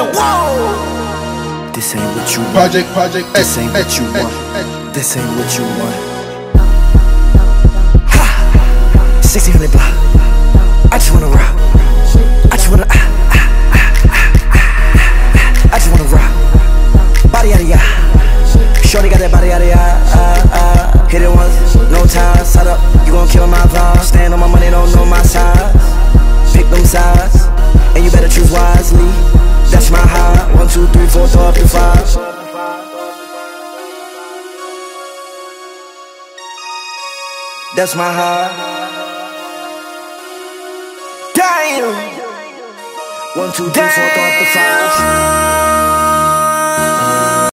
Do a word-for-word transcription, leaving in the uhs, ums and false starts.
man, whoa. This ain't what you want. Project, project, this ain't what you want. This ain't what you want. Ha! sixteen hundred block. I just wanna rock. I just wanna. Ah, ah, ah, ah, ah. I just wanna rock. Body out of ya. Shorty got that body out of ya. Uh, uh. Hit it once, no time. Side up, you gon' kill my vibe. Stand on my money, don't know my size. Pick them sides, and you better choose wisely. That's my high. One, two, three, four, throw up to five. That's my high. Damn. One, two, three, four, throw up to five.